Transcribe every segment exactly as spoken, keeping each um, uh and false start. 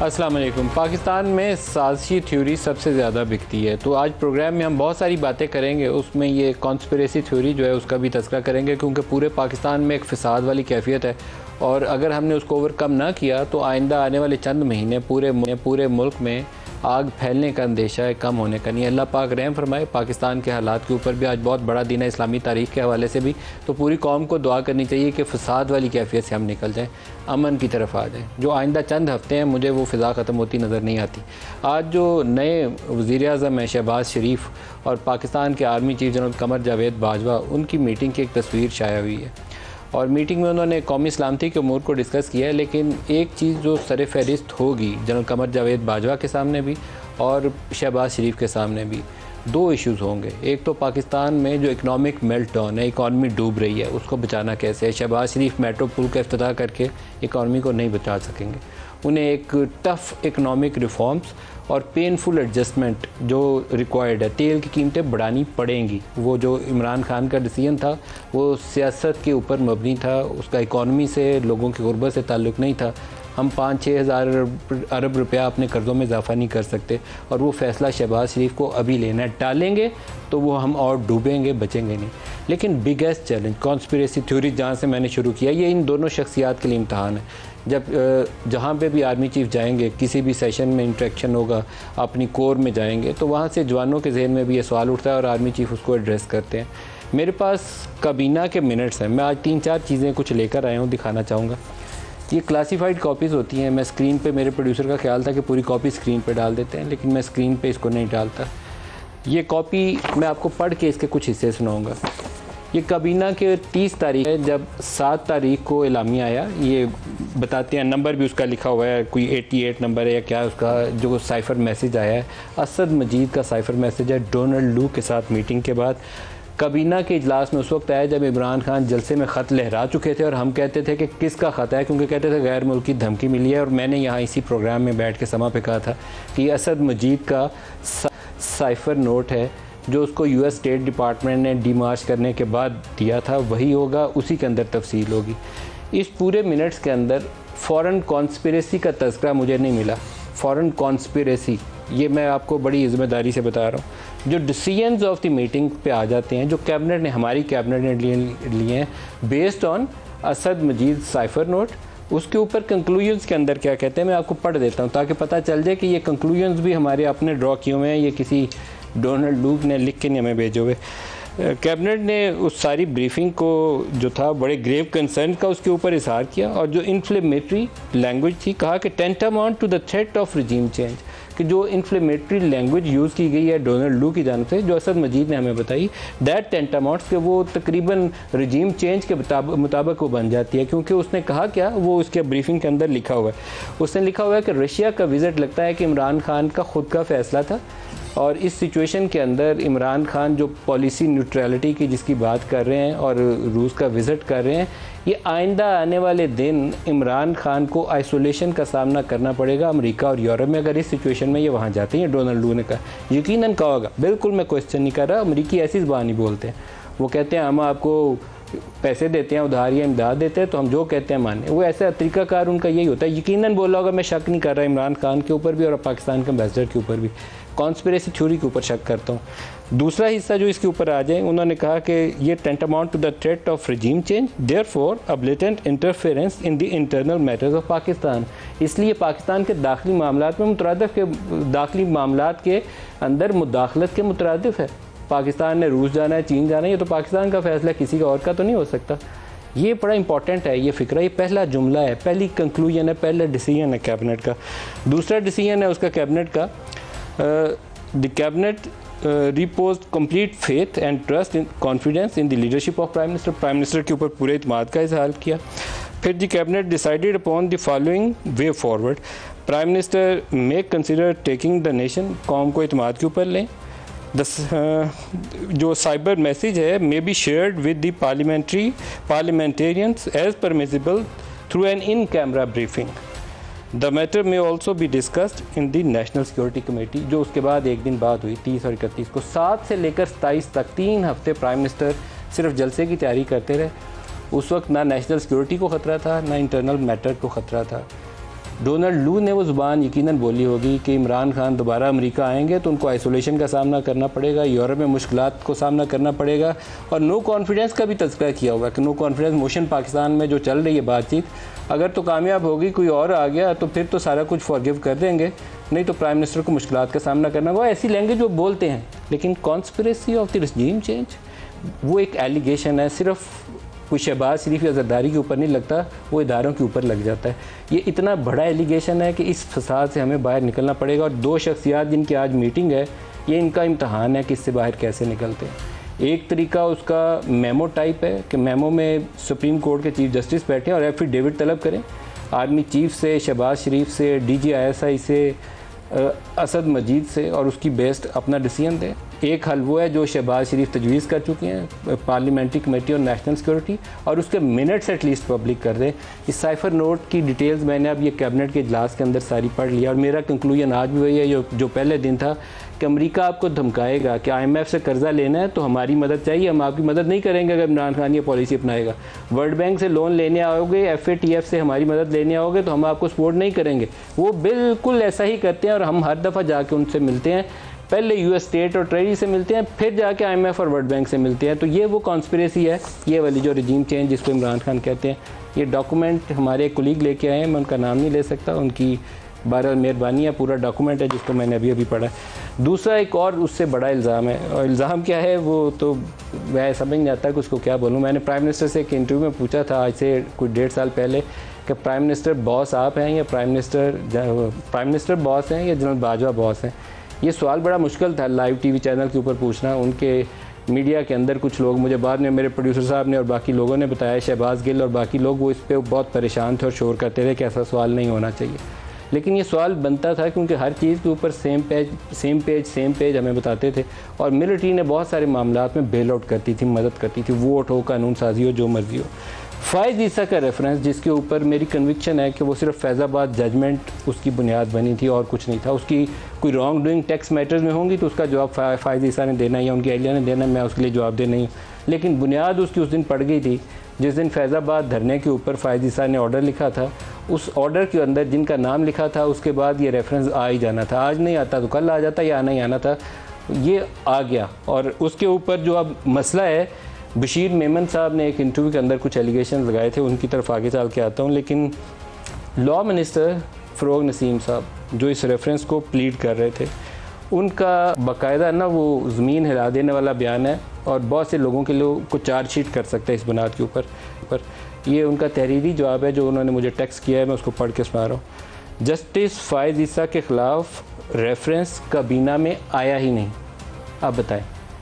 अस्सलाम वालेकुम। पाकिस्तान में साजिशी थ्योरी सबसे ज़्यादा बिकती है, तो आज प्रोग्राम में हम बहुत सारी बातें करेंगे। उसमें ये कॉन्स्पिरेसी थ्योरी जो है उसका भी तज़किरा करेंगे, क्योंकि पूरे पाकिस्तान में एक फ़साद वाली कैफियत है और अगर हमने उसको ओवरकम ना किया तो आइंदा आने वाले चंद महीने पूरे पूरे मुल्क में आग फैलने का अंदेशा है, कम होने का नहीं। अल्लाह पाक रहम फरमाए। पाकिस्तान के हालात के ऊपर भी आज बहुत बड़ा दिन है इस्लामी तारीख़ के हवाले से भी, तो पूरी कौम को दुआ करनी चाहिए कि फ़साद वाली कैफियत से हम निकल जाएं, अमन की तरफ आ जाएं। जो आइंदा चंद हफ्ते हैं मुझे वो फ़िज़ा ख़त्म होती नज़र नहीं आती। आज जो नए वज़ीर-ए-आज़म हैं शहबाज शरीफ और पाकिस्तान के army chief general Qamar Javed Bajwa, उनकी मीटिंग की एक तस्वीर शाया हुई है और मीटिंग में उन्होंने कौमी सलामती के उमूर को डिस्कस किया है। लेकिन एक चीज़ जो सर फहरिस्त होगी जनरल कमर जावेद बाजवा के सामने भी और शहबाज शरीफ के सामने भी, दो इश्यूज़ होंगे। एक तो पाकिस्तान में जो इकनॉमिक मेल्ट डाउन है, इकॉनमी डूब रही है, उसको बचाना कैसे है। शहबाज शरीफ मेट्रो पुल का इफ्तिताह करके इकॉनमी को नहीं बचा सकेंगे। उन्हें एक टफ़ इकनॉमिक रिफॉर्म्स और पेनफुल एडजस्टमेंट जो रिक्वायर्ड है, तेल की कीमतें बढ़ानी पड़ेंगी। वो जो इमरान खान का डिसीजन था वो सियासत के ऊपर मबनी था, उसका इकॉनमी से, लोगों की गुर्बत से ताल्लुक़ नहीं था। हम पाँच छः हज़ार अरब रुपया अपने कर्ज़ों में इजाफ़ा नहीं कर सकते और वो फ़ैसला शहबाज शरीफ को अभी लेना है। टालेंगे तो वो हम और डूबेंगे, बचेंगे नहीं। लेकिन बिगेस्ट चैलेंज कॉन्स्पिरेसी थ्योरी, जहाँ से मैंने शुरू किया, ये इन दोनों शख्सियात के लिए इम्तहान है। जब जहाँ पे भी आर्मी चीफ जाएंगे, किसी भी सेशन में इंटरेक्शन होगा, अपनी कोर में जाएंगे, तो वहाँ से जवानों के जहन में भी ये सवाल उठता है और आर्मी चीफ उसको एड्रेस करते हैं। मेरे पास काबीना के मिनट्स हैं, मैं आज तीन चार चीज़ें कुछ लेकर आया हूँ, दिखाना चाहूँगा। ये क्लासीफाइड कॉपीज़ होती हैं। मैं स्क्रीन पे, मेरे प्रोड्यूसर का ख्याल था कि पूरी कॉपी स्क्रीन पे डाल देते हैं, लेकिन मैं स्क्रीन पे इसको नहीं डालता। ये कॉपी मैं आपको पढ़ के इसके कुछ हिस्से सुनाऊँगा। ये काबीना के तीस तारीख है, जब सात तारीख को एलामिया आया। ये बताते हैं, नंबर भी उसका लिखा हुआ है, कोई अठासी नंबर है या क्या उसका, जो साइफ़र मैसेज आया है असद मजीद का साइफ़र मैसेज है डोनाल्ड लू के साथ मीटिंग के बाद। काबीना के इजलास में उस वक्त आया जब इमरान खान जलसे में ख़त लहरा चुके थे और हम कहते थे कि किसका ख़त है, क्योंकि कहते थे गैर मुल्की धमकी मिली है। और मैंने यहाँ इसी प्रोग्राम में बैठ के समा पे कहा था कि असद मजीद का साइफ़र नोट है जो उसको यूएस स्टेट डिपार्टमेंट ने डीमार्च करने के बाद दिया था, वही होगा, उसी के अंदर तफसील होगी। इस पूरे मिनट्स के अंदर फ़ॉरेन कॉन्स्पिरेसी का तज़किरा मुझे नहीं मिला। फ़ॉरेन कॉन्स्पिरेसी, ये मैं आपको बड़ी ज़िम्मेदारी से बता रहा हूँ। जो डिसीजंस ऑफ द मीटिंग पे आ जाते हैं, जो कैबिनेट ने, हमारी कैबिनेट ने लिए हैं based on Asad Majeed cipher note, उसके ऊपर कंक्लूजन्स के अंदर क्या कहते हैं मैं आपको पढ़ देता हूँ ताकि पता चल जाए कि ये कंक्लूजन्स भी हमारे अपने ड्रॉ किए हुए हैं, ये किसी डोनाल्ड लूक ने लिख के नहीं हमें भेजे हुए। कैबिनेट ने उस सारी ब्रीफिंग को जो था बड़े ग्रेव कंसर्न का उसके ऊपर इजहार किया और जो इन्फ्लेमेटरी लैंग्वेज थी, कहा कि tantamount to the threat of regime change, कि जो इन्फ्लेमेटरी लैंग्वेज यूज़ की गई है डोनाल्ड लू की जानिब से, जो असद मजीद ने हमें बताई, दैट टेंटामाउंट्स, के वो तकरीबन रिजीम चेंज के मुताबिक वो बन जाती है। क्योंकि उसने कहा क्या, वो उसके ब्रीफिंग के अंदर लिखा हुआ है, उसने लिखा हुआ है कि रशिया का विज़िट लगता है कि इमरान खान का ख़ुद का फ़ैसला था और इस सिचुएशन के अंदर इमरान खान जो पॉलिसी न्यूट्रलिटी की जिसकी बात कर रहे हैं और रूस का विज़िट कर रहे हैं, ये आइंदा आने वाले दिन इमरान खान को आइसोलेशन का सामना करना पड़ेगा अमेरिका और यूरोप में, अगर इस सिचुएशन में ये वहाँ जाते हैं। डोनाल्ड लू ने कहा, यकीनन कहा होगा, बिल्कुल मैं क्वेश्चन नहीं कर रहा, अमेरिकी ऐसी ज़बान नहीं बोलते हैं। वो कहते हैं हम आपको पैसे देते हैं, उधार या इमदाद देते हैं, तो हम जो कहते हैं माने। वो ऐसा तरीक़ाकार उनका यही होता है। यकीनन बोला होगा, मैं शक नहीं कर रहा इमरान खान के ऊपर भी और पाकिस्तान के एम्बेसडर के ऊपर भी, कॉन्स्पिरेसी थ्योरी के ऊपर शक करता हूँ। दूसरा हिस्सा जो इसके ऊपर आ जाए, उन्होंने कहा कि ये tantamount to the threat of regime change, therefore a blatant interference in the internal matters of Pakistan, इसलिए पाकिस्तान के दाखिली मामलात में मुतरादिफ के दाखिली मामलात के अंदर मुदाखलत के मुतरादिफ है। पाकिस्तान ने रूस जाना है, चीन जाना है, ये तो पाकिस्तान का फैसला, किसी का और का तो नहीं हो सकता। ये बड़ा इंपॉर्टेंट है ये फ़िक्रा, ये पहला जुमला है, पहली कंक्लूजन है, पहला डिसीजन है कैबिनेट का। दूसरा डिसीजन है उसका कैबिनेट का, the cabinet repose complete faith and trust in confidence in the leadership of prime minister, prime minister के ऊपर पूरे इत्मीनान का इजहार किया। फिर the cabinet decided upon the following way forward, prime minister may consider taking the nation, कौम को इत्मीनान के ऊपर लें। दस जो साइबर मैसेज है may be shared with the parliamentary parliamentarians as permissible through an in camera briefing. The matter may also be discussed in the national security committee, जो उसके बाद एक दिन बाद हुई तीस और इकतीस को। सात से लेकर सताईस तक तीन हफ्ते प्राइम मिनिस्टर सिर्फ जलसे की तैयारी करते रहे। उस वक्त ना नेशनल सिक्योरिटी को ख़तरा था, ना इंटरनल मैटर को ख़तरा था। डोनाल्ड लू ने वो ज़ुबान यकीनन बोली होगी कि इमरान खान दोबारा अमेरिका आएंगे तो उनको आइसोलेशन का सामना करना पड़ेगा, यूरोप में मुश्किलात को सामना करना पड़ेगा, और नो कॉन्फिडेंस का भी तज़किरा किया होगा कि नो कॉन्फिडेंस मोशन पाकिस्तान में जो चल रही है बातचीत, अगर तो कामयाब होगी, कोई और आ गया तो फिर तो सारा कुछ फॉरगिव कर देंगे, नहीं तो प्राइम मिनिस्टर को मुश्किलात का सामना करना होगा। ऐसी लैंग्वेज वो बोलते हैं। लेकिन conspiracy of the regime change वो एक एलिगेशन है, सिर्फ कोई शहबाज शरीफ या जरदारी के ऊपर नहीं लगता, वो इदारों के ऊपर लग जाता है। ये इतना बड़ा एलिगेशन है कि इस फसाद से हमें बाहर निकलना पड़ेगा। और दो शख्सियात जिनकी आज मीटिंग है, ये इनका इम्तहान है कि इससे बाहर कैसे निकलते हैं। एक तरीका उसका मेमो टाइप है कि मेमो में सुप्रीम कोर्ट के चीफ जस्टिस बैठे और एफिडेविट तलब करें आर्मी चीफ से, शहबाज शरीफ से, D G I S I से, असद मजीद से, और उसकी बेस्ड अपना डिसीजन दें। एक हल वो है जो शहबाज शरीफ तजवीज़ कर चुके हैं, पार्लियामेंट्री कमेटी और नेशनल सिक्योरिटी, और उसके मिनट्स एटलीस्ट पब्लिक कर दें। इस साइफर नोट की डिटेल्स मैंने अब ये कैबिनेट के इजलास के अंदर सारी पढ़ लिया, और मेरा कंक्लूजन आज भी वही है जो जो पहले दिन था कि अमेरिका आपको धमकाएगा कि आई एम एफ से कर्जा लेना है तो हमारी मदद चाहिए, हम आपकी मदद नहीं करेंगे अगर इमरान खान ये पॉलिसी अपनाएगा। वर्ल्ड बैंक से लोन लेने आओगे, एफ ए टी एफ से हमारी मदद लेने आओगे तो हम आपको सपोर्ट नहीं करेंगे। वो बिल्कुल ऐसा ही करते हैं, और हम हर दफ़ा जाके उनसे मिलते हैं। पहले यूएस स्टेट और ट्रेजरी से मिलते हैं, फिर जाके आईएमएफ और वर्ल्ड बैंक से मिलते हैं। तो ये वो कॉन्स्पिरेसी है, ये वाली जो रिजीम चेंज जिसको इमरान खान कहते हैं। ये डॉक्यूमेंट हमारे कोलीग लेके आए हैं, मैं उनका नाम नहीं ले सकता, उनकी बारह मेहरबानी है, पूरा डॉक्यूमेंट है जिसको मैंने अभी अभी पढ़ा है। दूसरा एक और उससे बड़ा इल्ज़ाम है, और इल्ज़ाम क्या है वो तो मैं समझ नहीं आता कि उसको क्या बोलूँ। मैंने प्राइम मिनिस्टर से एक इंटरव्यू में पूछा था आज से कुछ डेढ़ साल पहले कि प्राइम मिनिस्टर बॉस आप हैं या prime minister prime minister boss हैं या जनरल बाजवा बॉस हैं। ये सवाल बड़ा मुश्किल था लाइव टीवी चैनल के ऊपर पूछना। उनके मीडिया के अंदर कुछ लोग, मुझे बाद में मेरे प्रोड्यूसर साहब ने और बाकी लोगों ने बताया, शहबाज गिल और बाकी लोग, वो इस पर बहुत परेशान थे और शोर करते थे कि ऐसा सवाल नहीं होना चाहिए। लेकिन ये सवाल बनता था क्योंकि हर चीज़ के ऊपर same page same page same page हमें बताते थे, और मिलिट्री ने बहुत सारे मामलात में बेल आउट करती थी, मदद करती थी, वोट हो, कानून साजी हो, जो मर्जी हो। फ़ाइज़ ईसा का रेफरेंस, जिसके ऊपर मेरी कन्विक्शन है कि वो सिर्फ फैज़ाबाद जजमेंट उसकी बुनियाद बनी थी और कुछ नहीं था। उसकी कोई रॉन्ग डूइंग टैक्स मैटर्स में होंगी तो उसका जवाब फ़ाइज़ ईसा ने देना या उनकी अहलिया ने देना, मैं उसके लिए जवाब दे नहीं हूँ। लेकिन बुनियाद उसकी उस दिन पड़ गई थी जिस दिन फैज़ाबाद धरने के ऊपर फ़ाइज़ ईसा ने ऑर्डर लिखा था। उस ऑर्डर के अंदर जिनका नाम लिखा था उसके बाद ये रेफरेंस आ ही जाना था, आज नहीं आता तो कल आ जाता, या नहीं आना था, ये आ गया। और उसके ऊपर जो अब मसला है, बशीर मेमन साहब ने एक इंटरव्यू के अंदर कुछ एलिगेशन लगाए थे, उनकी तरफ आगे चल के आता हूँ। लेकिन लॉ मिनिस्टर फ़रोग नसीम साहब जो इस रेफरेंस को प्लीड कर रहे थे, उनका बाकायदा ना वो ज़मीन हिला देने वाला बयान है, और बहुत से लोगों के लोग को चार्जशीट कर सकते हैं इस बुनियाद के ऊपर पर। ये उनका तहरीरी जवाब है जो उन्होंने मुझे टेक्स्ट किया है, मैं उसको पढ़ के सुना रहा हूँ। जस्टिस फ़ाइज़ ईसा के ख़िलाफ़ रेफरेंस काबीना में आया ही नहीं। आप बताएं,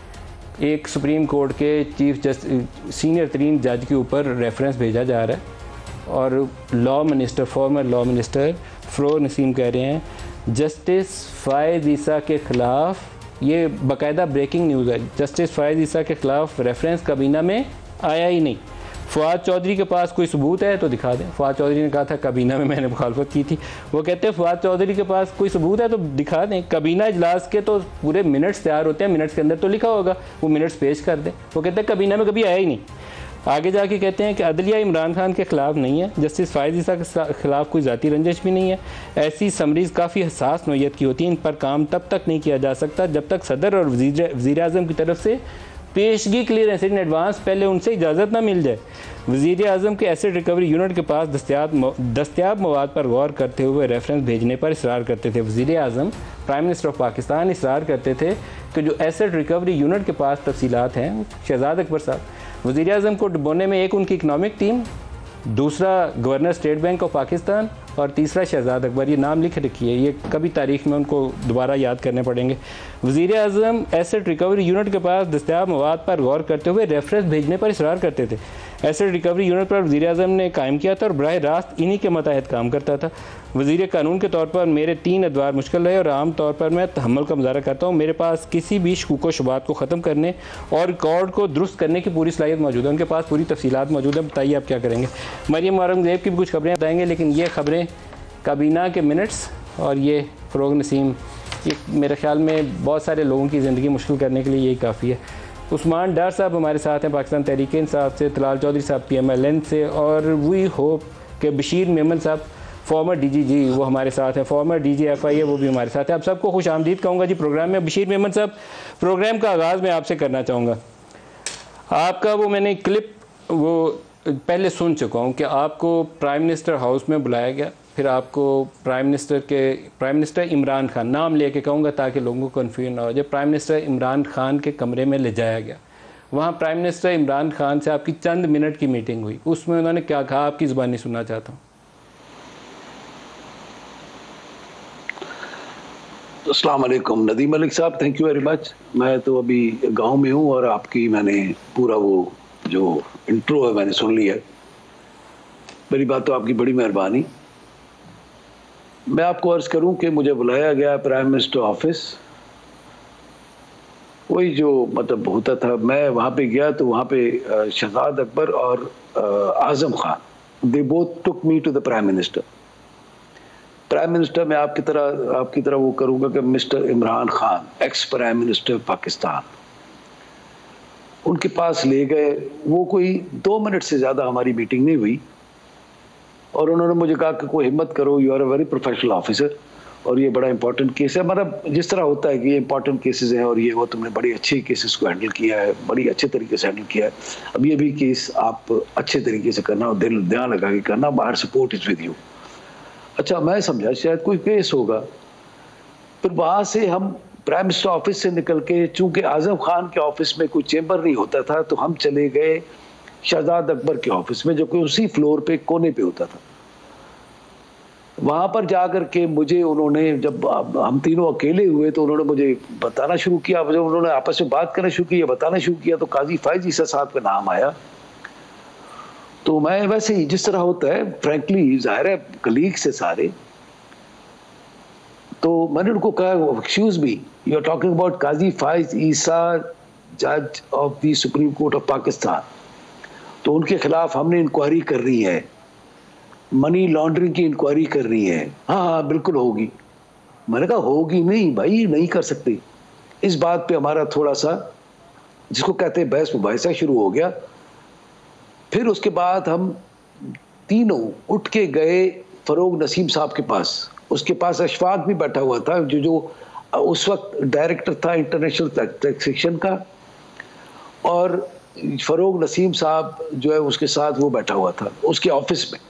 एक सुप्रीम कोर्ट के चीफ जस्ट सीनियर तरीन जज के ऊपर रेफरेंस भेजा जा रहा है, और law minister, former law minister Farogh Naseem कह रहे हैं जस्टिस फ़ाइज़ ईसा के ख़िलाफ़, ये बाकायदा ब्रेकिंग न्यूज़ है, जस्टिस फ़ाइज़ ईसा के ख़िलाफ़ रेफरेंस काबीना में आया ही नहीं। फ़वाद चौधरी के पास कोई सबूत है तो दिखा दें। फ़वाद चौधरी ने कहा था काबीना में मैंने मुखालफत की थी, वो कहते हैं फ़वाद चौधरी के पास कोई सबूत है तो दिखा दें। काबीना इजलास के तो पूरे मिनट्स तैयार होते हैं, मिनट्स के अंदर तो लिखा होगा, वो मिनट्स पेश कर दें। वो कहते हैं काबीना में कभी आया ही नहीं। आगे जाके कहते हैं कि अदलिया इमरान खान के ख़िलाफ़ नहीं है, जस्टिस फ़ाइज़ ईसा के ख़िलाफ़ कोई ज़ाती रंजिश भी नहीं है। ऐसी समरीज़ काफ़ी हसास नौइयत की होती हैं, इन पर काम तब तक नहीं किया जा सकता जब तक सदर और वज़ीर आज़म की तरफ से पेशगी क्लियरेंस इन एडवांस पहले उनसे इजाज़त ना मिल जाए। वज़ीर आज़म के एसेट रिकवरी यूनिट के पास दस्तियाब दस्तियाब मवाद पर गौर करते हुए रेफरेंस भेजने पर इसरार करते थे। वज़ीर आज़म, प्राइम मिनिस्टर ऑफ पाकिस्तान, इसरार करते थे कि जो एसेट रिकवरी यूनिट के पास तफसीलात हैं, शहजाद अकबर साहब, वज़ीर आज़म को डुबोने में एक उनकी इकनॉमिक टीम, दूसरा governor state bank of Pakistan, और तीसरा शहजाद अकबर, ये नाम लिख रखी है, ये कभी तारीख में उनको दोबारा याद करने पड़ेंगे। वज़ीर आज़म एसेट रिकवरी यूनिट के पास दस्तियाब मवाद पर गौर करते हुए रेफरेंस भेजने पर इसरार करते थे। एसेट रिकवरी यूनिट पर वज़ीर आज़म ने कायम किया था और बराह रास्त इन्हीं के मतहत काम करता था। वज़ीर कानून के तौर पर मेरे तीन अदवार मुश्किल रहे और आम तौर पर मैं तहम्मुल का मुज़ाहरा करता हूँ। मेरे पास किसी भी शकूक व शुबात को ख़त्म करने और रिकॉर्ड को दुरुस्त करने की पूरी सलाहियत मौजूद है। उनके पास पूरी तफसीलात मौजूद है। बताइए आप क्या करेंगे। मरियम औरंगज़ेब की भी कुछ खबरें बताएंगे, लेकिन ये खबरें काबीना के मिनट्स और ये फ़रोग नसीम, ये मेरे ख़्याल में बहुत सारे लोगों की ज़िंदगी मुश्किल करने के लिए यही काफ़ी है। उस्मान डार साहब हमारे साथ हैं पाकिस्तान तहरीक इंसाफ से, तलाल चौधरी साहब पी एम एल एन से, और वी होप कि बशीर मेमन साहब फॉर्मर डी जी जी वो हमारे साथ हैं, former D G F I है वो भी हमारे साथ है। आप सबको खुश आमदीद कहूँगा जी प्रोग्राम में। बशीर मेमन साहब, प्रोग्राम का आगाज़ मैं आपसे करना चाहूँगा। आपका वो मैंने क्लिप वो पहले सुन चुका हूँ कि आपको प्राइम मिनिस्टर हाउस में बुलाया गया, फिर आपको प्राइम मिनिस्टर के प्राइम मिनिस्टर इमरान खान, नाम लेके कहूँगा ताकि लोगों को कन्फ्यूजन ना हो जाए, प्राइम मिनिस्टर इमरान खान के कमरे में ले जाया गया। वहाँ प्राइम मिनिस्टर इमरान खान से आपकी चंद मिनट की मीटिंग हुई, उसमें उन्होंने क्या कहा, आपकी ज़ुबानी सुनना चाहता हूँ। अस्सलाम वालेकुम नदीम मलिक साहब, थैंक यू वेरी मच। मैं तो अभी गांव में हूँ और आपकी मैंने पूरा वो जो इंट्रो है मैंने सुन लिया। मेरी बात तो आपकी बड़ी मेहरबानी। मैं आपको अर्ज़ करूं कि मुझे बुलाया गया प्राइम मिनिस्टर ऑफिस, वही जो मतलब होता था। मैं वहाँ पे गया तो वहाँ पे शहजाद अकबर और Azam Khan, they both took me to the prime minister. Prime minister मैं आपकी तरह आपकी तरह वो करूँगा कि mister Imran Khan, ex prime minister Pakistan, उनके पास ले गए। वो कोई दो मिनट से ज़्यादा हमारी मीटिंग नहीं हुई और उन्होंने मुझे कहा कि कोई हिम्मत करो, you are a very professional officer और ये बड़ा इंपॉर्टेंट केस है। मतलब जिस तरह होता है कि ये इंपॉर्टेंट केसेस हैं और ये वो तुमने बड़ी अच्छे केसेस को हैंडल किया है, बड़ी अच्छे तरीके से हैंडल किया है। अब ये भी केस आप अच्छे तरीके से करना और दिल ध्यान लगा के करना, बाहर सपोर्ट इज विद यू। अच्छा, मैं समझा शायद कोई केस होगा। फिर वहाँ से हम प्राइम मिनिस्टर ऑफिस से निकल के, चूंकि आज़म खान के ऑफिस में कोई चेंबर नहीं होता था, तो हम चले गए शहजाद अकबर के ऑफिस में, जो कि उसी फ्लोर पे कोने पे होता था। वहाँ पर जाकर के मुझे उन्होंने, जब हम तीनों अकेले हुए तो उन्होंने मुझे बताना शुरू किया। जब उन्होंने आपस में बात करना शुरू किया, बताना शुरू किया, तो काजी फायज ईसा साहब का नाम आया। तो मैं वैसे ही जिस तरह होता है फ्रैंकली, जाहिर है कलीग से सारे, तो मैंने उनको कहा excuse me, you are talking about Qazi Faez Isa, जज of the supreme court of Pakistan, तो उनके खिलाफ हमने इंक्वायरी कर रही है, मनी लॉन्ड्रिंग की इंक्वायरी कर रही है। हाँ हाँ बिल्कुल होगी। मैंने कहा होगी नहीं भाई, नहीं कर सकते। इस बात पे हमारा थोड़ा सा, जिसको कहते हैं बहस मुबाहिसा, शुरू हो गया। फिर उसके बाद हम तीनों उठ के गए फरोग नसीम साहब के पास। उसके पास अशफाक भी बैठा हुआ था, जो जो उस वक्त डायरेक्टर था इंटरनेशनल टैक्सेशन का, और फरोग नसीम साहब जो है उसके साथ वो बैठा हुआ था उसके ऑफिस में।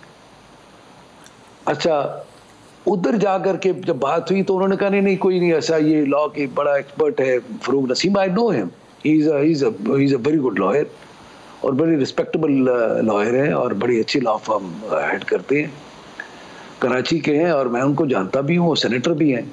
अच्छा, उधर जाकर के जब बात हुई तो उन्होंने कहा नहीं नहीं कोई नहीं, ऐसा ये लॉ के बड़ा एक्सपर्ट है Farogh Naseem, I know him, he is he is he is a very good lawyer और बड़ी रिस्पेक्टेबल लॉयर है और बड़ी अच्छी लॉ फर्म हेड करते हैं, कराची के हैं और मैं उनको जानता भी हूँ, सेनेटर भी हैं,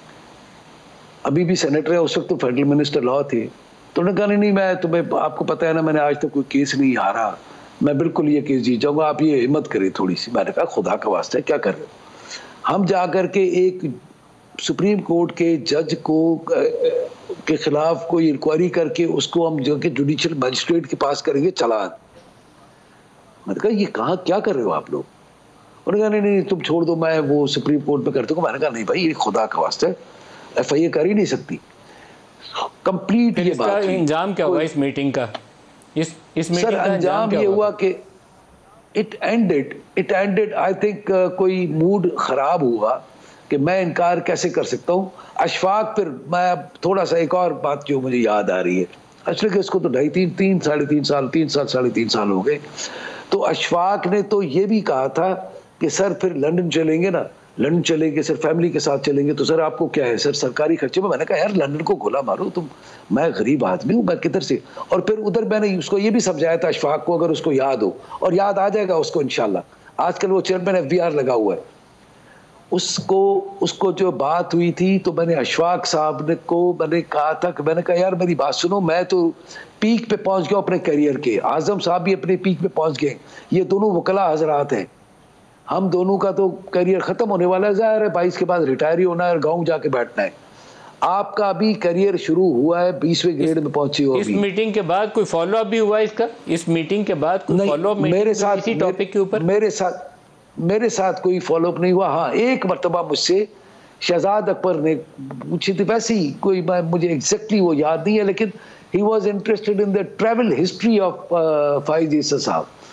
अभी भी सेनेटर है, उस वक्त तो फेडरल मिनिस्टर लॉ थे। तो उन्होंने कहा नहीं नहीं मैं तुम्हें, आपको पता है ना मैंने आज तक कोई केस नहीं हारा, मैं बिल्कुल ये केस जीत जाऊंगा, आप ये हिम्मत करें थोड़ी सी। मैंने कहा खुदा का वास्ता है क्या कर रहे हो। हम जाकर के एक सुप्रीम कोर्ट के जज को के खिलाफ कोई इंक्वायरी करके उसको हम जो कि जुडिशियल मजिस्ट्रेट के पास करेंगे चालान। मैंने कहा ये कहाँ क्या कर रहे हो आप लोग। उन्होंने कहा नहीं नहीं तुम छोड़ दो, मैं वो सुप्रीम कोर्ट में करता हूँ। मैंने कहा नहीं भाई ये खुदा का वास्ता है, एफ आई ए कर ही नहीं सकती। कंप्लीट ये बात इंजाम क्या हुआ इस मीटिंग का? इस इस मीटिंग का अंजाम ये हुआ कि it ended it ended I think कोई मूड खराब हुआ कि मैं इनकार कैसे कर सकता हूँ। अशफाक, फिर मैं अब थोड़ा सा एक और बात जो मुझे याद आ रही है, एक्चुअली कि इसको तो ढाई तीन तीन साढ़े तीन साल तीन साल साढ़े तीन साल हो गए। तो अशफाक ने तो ये भी कहा था कि सर फिर लंदन चलेंगे ना, लंदन चलेंगे सर, फैमिली के साथ चलेंगे, तो सर आपको क्या है सर सरकारी खर्चे में। मैंने कहा यार लंदन को गोला मारो तुम, मैं गरीब आदमी हूँ, मैं किधर से। और फिर उधर मैंने उसको ये भी समझाया था अशफाक को, अगर उसको याद हो, और याद आ जाएगा उसको इंशाल्लाह, आजकल वो चेयरमैन एफ बी आर लगा हुआ है, उसको उसको जो बात हुई थी तो मैंने अशफाक साहब ने को मैंने कहा था कि मैंने कहा यार मेरी बात सुनो, मैं तो पीक पे पहुंच गया अपने करियर के, आजम साहब भी अपने पीक पे पहुंच गए, ये दोनों वकला हजरात हैं, हम दोनों का तो करियर खत्म होने वाला है, जाहिर है बाईस के बाद रिटायर ही होना है और गाँव जाके बैठना है। आपका अभी करियर शुरू हुआ है, बीसवें ग्रेड में पहुंची हो। इस मीटिंग के बाद कोई फॉलो अप भी हुआ इसका? इस मीटिंग के बाद कोई फॉलो अप मेरे साथ इसी टॉपिक के ऊपर मेरे साथ मेरे साथ कोई फॉलो अप नहीं हुआ। हाँ, एक मरतबा मुझसे शहजाद अकबर ने पूछी थी, वैसे ही कोई, मुझे एग्जैक्टली वो याद नहीं है, लेकिन he was interested in the travel history of Faez Isa sahab.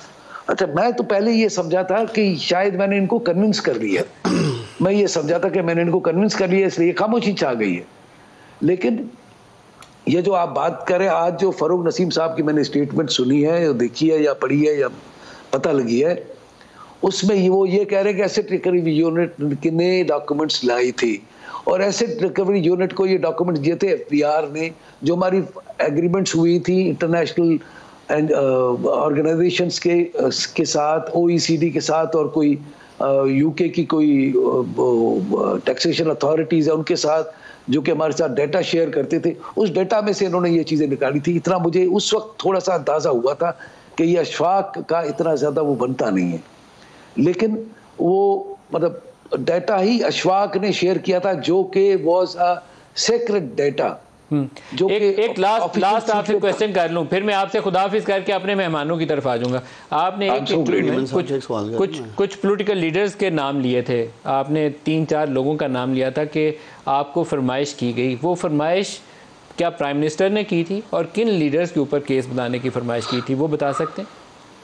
अच्छा, मैं तो पहले ये समझा था कि शायद मैंने इनको कन्विंस कर लिया मैं ये समझा था कि मैंने इनको कन्विंस कर लिया, इसलिए खामोशी छा गई है। लेकिन ये जो आप बात करें, आज जो फरूक नसीम साहब की मैंने स्टेटमेंट सुनी है, देखी है या पढ़ी है या पता लगी है, उसमें ये वो ये कह रहे हैं कि एसेट रिकवरी यूनिट ने डॉक्यूमेंट्स लाई थी, और एसेट रिकवरी यूनिट को ये डॉक्यूमेंट्स दिए थे एफबीआर ने, जो हमारी एग्रीमेंट्स हुई थी इंटरनेशनल एंड ऑर्गेनाइजेशंस के के साथ, ओईसीडी के साथ, और कोई यूके की कोई टैक्सेशन अथॉरिटीज़ है उनके साथ, जो कि हमारे साथ डेटा शेयर करते थे। उस डेटा में से इन्होंने ये चीज़ें निकाली थी। इतना मुझे उस वक्त थोड़ा सा अंदाज़ा हुआ था कि ये अशफाक का इतना ज़्यादा वो बनता नहीं है, लेकिन वो मतलब डेटा ही अशफाक ने शेयर किया था, जो कि वाज अ सीक्रेट डेटा। जो एक, एक लास्ट लास्ट आपसे क्वेश्चन कर लूं, फिर मैं आपसे खुदाफिज करके अपने मेहमानों की तरफ आ जाऊंगा। आपने एक में कुछ कुछ कुछ पॉलिटिकल लीडर्स के नाम लिए थे, आपने तीन चार लोगों का नाम लिया था कि आपको फरमाइश की गई। वो फरमाइश क्या प्राइम मिनिस्टर ने की थी, और किन लीडर्स के ऊपर केस बनाने की फरमाइश की थी, वो बता सकते हैं?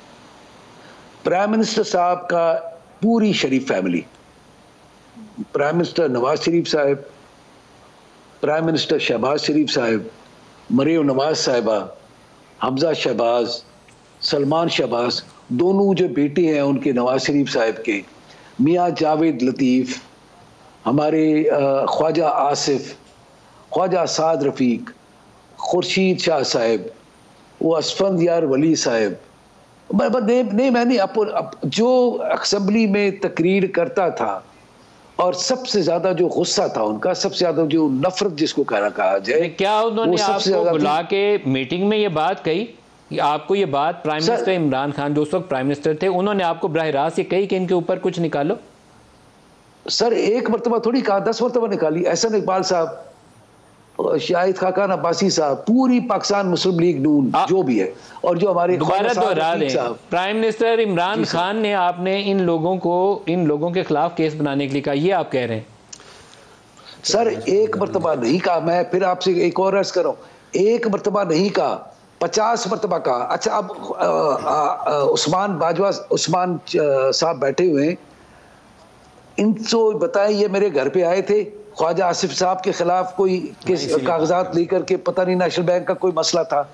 प्राइम मिनिस्टर साहब का पूरी Sharif family, prime minister Nawaz Sharif साहब, प्राइम मिनिस्टर शहबाज शरीफ साहब, मरियम नवाज साहिबा, हमजा शहबाज, सलमान शहबाज, दोनों जो बेटे हैं उनके नवाज शरीफ साहब के, मियाँ जावेद लतीफ़, हमारे ख्वाजा आसिफ, ख्वाजा साद रफ़ीक, खुर्शीद शाह साहब, वो असफंद यार वली साहब, नहीं नहीं मैंने अप, जो असेंबली में तकरीर करता था, और सबसे ज्यादा जो गुस्सा था उनका, सबसे ज्यादा जो नफरत जिसको कहना कहा जाए, क्या उन्होंने आपको बुला के मीटिंग में ये बात कही? आपको ये बात प्राइम मिनिस्टर इमरान खान जो उस वक्त प्राइम मिनिस्टर थे, उन्होंने आपको बराह रास्त ये कही कि इनके ऊपर कुछ निकालो? सर एक मरतबा थोड़ी कहा, दस मरतबा निकाली। एहसन इकबाल साहब, शाहिद खाकान अब्बासी साहब, पूरी पाकिस्तान मुस्लिम लीग नून जो भी है, और जो हमारे दोबारा दोहरा दें, प्राइम मिनिस्टर इमरान खान ने आपने इन लोगों को इन लोगों के खिलाफ केस बनाने के लिए कहा, ये आप कह रहे हैं? सर एक मरतबा नहीं कहा, मैं फिर आपसे एक और अर्ज कर रहा हूं, एक मरतबा नहीं कहा, पचास मरतबा कहा। अच्छा, अब उस्मान बाजवा उस्मान साहब बैठे हुए, इनको बताएं, ये मेरे घर पे आए थे ख्वाजा आसिफ साहब के खिलाफ कोई कागजात लेकर के, पता नहीं नेशनल बैंक का कोई मसला था,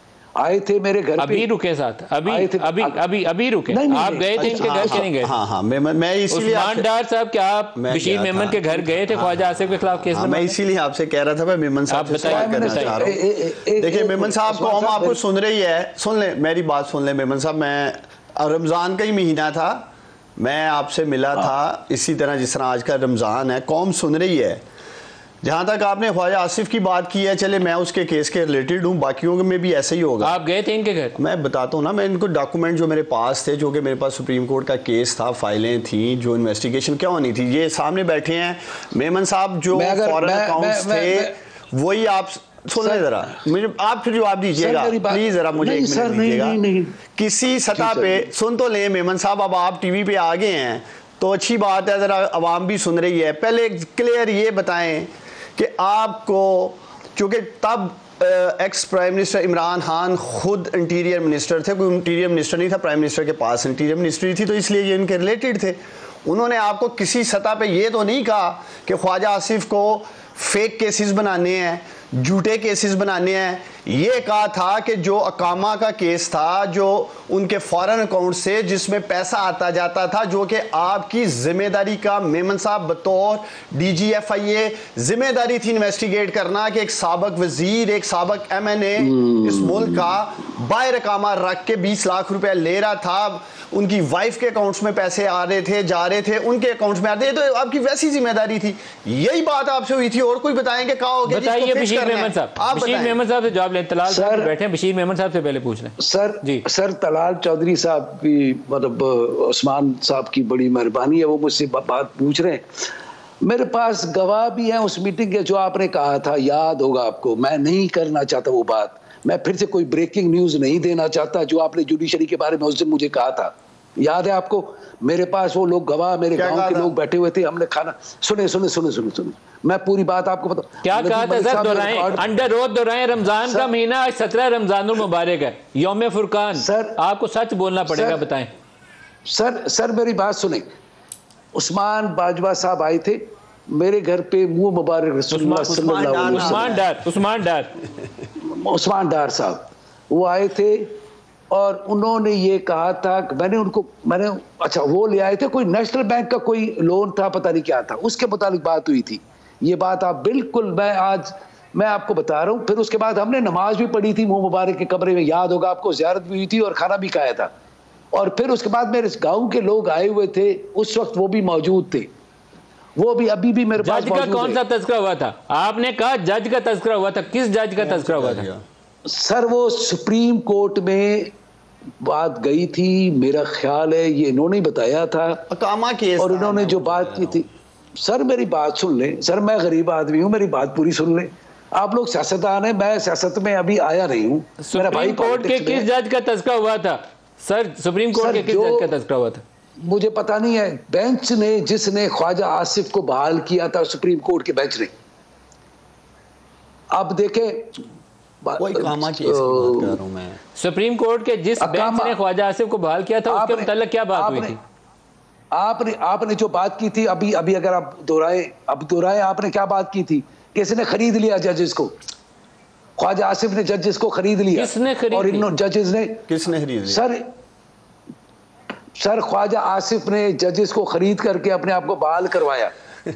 आए थे मेरे घर अभी पे। रुके साथ अभी अभी अभी अभी रुके नहीं, नहीं, आप गए थे इनके घर के नहीं गए? हाँ हाँ मैं मैं इसीलिए उस्मान डार साहब क्या आप बशीर मेमन के घर गए थे ख्वाजा आसिफ के खिलाफ केस? मैं इसीलिए आपसे कह रहा था भाई मेमन साहब से सवाल करना चाह रहा हूँ। देखिए मेमन साहब को हम आपको सुन रही है, सुन ले मेरी बात सुन ले मेमन साहब। मैं रमज़ान का ही महीना था, मैं आपसे मिला था इसी तरह जिस तरह आज का रमज़ान है, कौम सुन रही है। जहाँ तक आपने ख्वाजा आसिफ की बात की है, चले मैं उसके केस के रिलेटेड हूँ, बाकियों में भी ऐसा ही होगा। आप गए थे इनके घर? मैं बताता हूँ ना, मैं इनको डॉक्यूमेंट जो मेरे पास थे, जो कि मेरे पास सुप्रीम कोर्ट का केस था, फाइलें थी, जो इन्वेस्टिगेशन क्या होनी थी, ये सामने बैठे हैं मेमन साहब, जो फॉरेन अकाउंट्स थे, वही आप सुन ले जरा, मुझे आप फिर जवाब दीजिएगा प्लीज, जरा मुझे एक मिनट दीजिएगा। किसी सतह पे सुन तो ले मेमन साहब, अब आप टीवी पे आ गए हैं तो अच्छी बात है, जरा आवाम भी सुन रही है। पहले क्लियर ये बताएं कि आपको, क्योंकि तब ex prime minister Imran Khan खुद इंटीरियर मिनिस्टर थे, कोई इंटीरियर मिनिस्टर नहीं था प्राइम मिनिस्टर के पास, इंटीरियर मिनिस्ट्री थी, तो इसलिए ये इनके रिलेटेड थे। उन्होंने आपको किसी सतह पे ये तो नहीं कहा कि ख्वाजा आसिफ को फेक केसेस बनाने हैं, झूठे केसेस बनाने हैं। ये कहा था कि जो अकामा का केस था, जो उनके फॉरेन अकाउंट से जिसमें पैसा आता जाता था, जो कि आपकी जिम्मेदारी का मेमन साहब बतौर डीजीएफआईए जिम्मेदारी थी इन्वेस्टिगेट करना कि एक साबक वजीर, एक साबक एमएनए इस मुल्क का बाहर अकामा रख के बीस लाख रुपए ले रहा था, उनकी वाइफ के अकाउंट्स में पैसे आ रहे थे, जा रहे थे, उनके अकाउंट्स में आ रहे थे, तो आपकी वैसी जिम्मेदारी थी। यही बात आपसे हुई थी, और कोई बताएंगे कहा होगा? बताइए बशीर मेमन साहब, आप बशीर मेमन साहब से जवाब लें। तलाल साहब बैठे हैं, बशीर मेमन साहब से पहले पूछ लें। सर जी सर तलाल चौधरी साहब की, मतलब उस्मान साहब की बड़ी मेहरबानी है, वो मुझसे बात पूछ रहे हैं। मेरे पास गवाह भी हैं उस मीटिंग के, जो आपने कहा था, याद होगा आपको। मैं नहीं करना चाहता वो बात, मैं फिर से कोई ब्रेकिंग न्यूज नहीं देना चाहता, जो आपने जुडिशरी के बारे में उस दिन मुझे कहा था, याद है आपको? मेरे पास वो लोग गवाह, मेरे गांव के लोग बैठे हुए थे, हमने खाना, सुने सुने सुने सुने सुने मैं पूरी बात आपको बता। क्या कहा था सर? दोहराएं, अंडर रोज दोहराएं। रमजान का महीना आज सत्रह रमजानुल मुबारक है, यौम फुरकान। सर आपको सच बोलना पड़ेगा, बताएं। सर सर मेरी बात सुने, उस्मान बाजवा साहब आए थे मेरे घर पे, मुंह मुबारक रसूलुल्लाह सल्लल्लाहु अलैहि वसल्लम, उस्मान डार उस्मान डार उस्मान डार साहब वो आए थे और उन्होंने ये कहा था कि मैंने उनको मैंने अच्छा वो ले आए थे, कोई नेशनल बैंक का कोई लोन था, पता नहीं क्या था, उसके मुताबिक बात हुई थी। ये बात आप बिल्कुल, मैं आज मैं आपको बता रहा हूँ। फिर उसके बाद हमने नमाज भी पढ़ी थी मुंह मुबारक के कमरे में, याद होगा आपको, ज़ियारत भी हुई थी और खाना भी खाया था। और फिर उसके बाद मेरे गाँव के लोग आए हुए थे, उस वक्त वो भी मौजूद थे, वो भी अभी भी मेरे पास मौजूद है। जज का कौन सा तस्करा हुआ था? आपने कहा जज का तस्करा हुआ था, किस जज का तस्करा हुआ था? सर वो सुप्रीम कोर्ट में बात गई थी, मेरा ख्याल है ये इन्होंने ही बताया था, अकामा केस, और इन्होंने जो बात की थी। सर मेरी बात सुन लें सर, मैं गरीब आदमी हूँ, मेरी बात पूरी सुन लें। आप लोग सियासतदान हैं, मैं सियासत में अभी आया नहीं हूँ। सुप्रीम कोर्ट के किस जज का तस्करा हुआ था सर? सुप्रीम कोर्ट के किस जज का तस्करा हुआ था? मुझे पता नहीं है। बेंच ने, जिसने ख्वाजा आसिफ को बहाल किया था, सुप्रीम कोर्ट के बेंच ने। अब देखें, कोई कामा केस की बात कर रहा हूं मैं। सुप्रीम कोर्ट के जिस बेंच ने ख्वाजा आसिफ को बहाल किया था, उसके मुताल्लिक क्या बात हुई थी? आपने आपने जो बात की थी अभी अभी अगर आप दोहराए अब दोहराए आपने क्या बात की थी? किसने खरीद लिया जजेस को? ख्वाजा आसिफ ने जजेस को खरीद लिया। किसने खरीद और इन जजेस ने किसने खरीद लिया? सर सर ख्वाजा आसिफ ने जजेस को खरीद करके अपने आप को बहाल करवाया।